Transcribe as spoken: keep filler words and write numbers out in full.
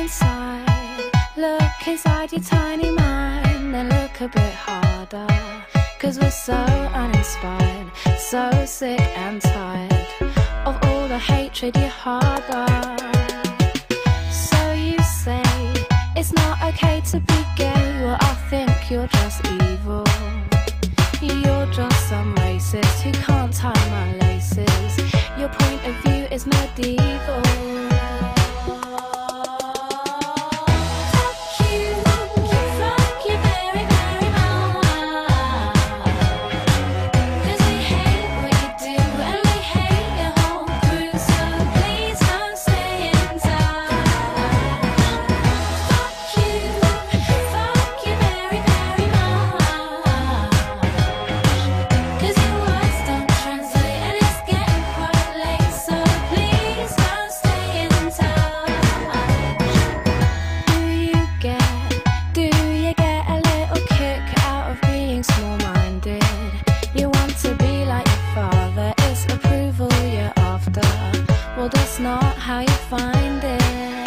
inside, look inside your tiny mind, then look a bit harder. Cause we're so uninspired, so sick and tired of all the hatred you harbor. So you say it's not okay to be gay, well I think you're just evil. You're just some racist who can't tie my laces. Your point of view is medieval. Well, that's not how you find it.